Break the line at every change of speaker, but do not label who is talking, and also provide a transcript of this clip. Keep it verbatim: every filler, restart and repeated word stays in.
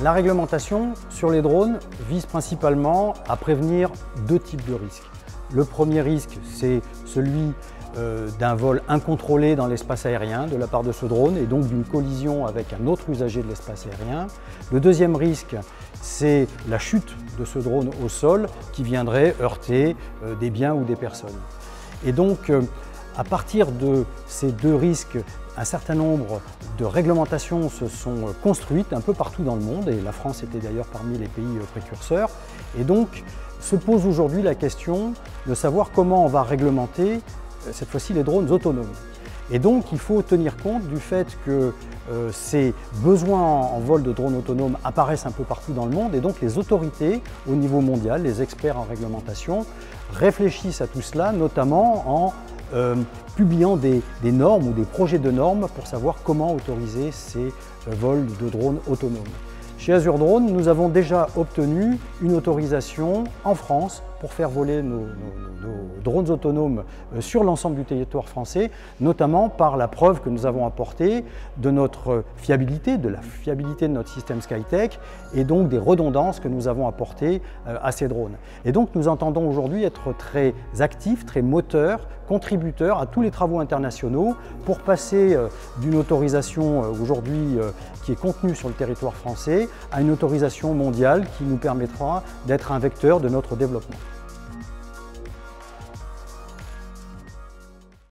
La réglementation sur les drones vise principalement à prévenir deux types de risques. Le premier risque, c'est celui euh, d'un vol incontrôlé dans l'espace aérien de la part de ce drone et donc d'une collision avec un autre usager de l'espace aérien. Le deuxième risque, c'est la chute de ce drone au sol qui viendrait heurter euh, des biens ou des personnes. Et donc, euh, à partir de ces deux risques, un certain nombre de réglementations se sont construites un peu partout dans le monde, et la France était d'ailleurs parmi les pays précurseurs. Et donc, se pose aujourd'hui la question de savoir comment on va réglementer, cette fois-ci, les drones autonomes. Et donc, il faut tenir compte du fait que euh, ces besoins en, en vol de drones autonomes apparaissent un peu partout dans le monde, et donc les autorités au niveau mondial, les experts en réglementation, réfléchissent à tout cela, notamment en euh, publiant des, des normes ou des projets de normes pour savoir comment autoriser ces euh, vols de drones autonomes. Chez Azure Drone, nous avons déjà obtenu une autorisation en France pour faire voler nos, nos, nos drones autonomes sur l'ensemble du territoire français, notamment par la preuve que nous avons apportée de notre fiabilité, de la fiabilité de notre système SkyTech et donc des redondances que nous avons apportées à ces drones. Et donc nous entendons aujourd'hui être très actifs, très moteurs, contributeurs à tous les travaux internationaux pour passer d'une autorisation aujourd'hui qui est contenue sur le territoire français à une autorisation mondiale qui nous permettra d'être un vecteur de notre développement.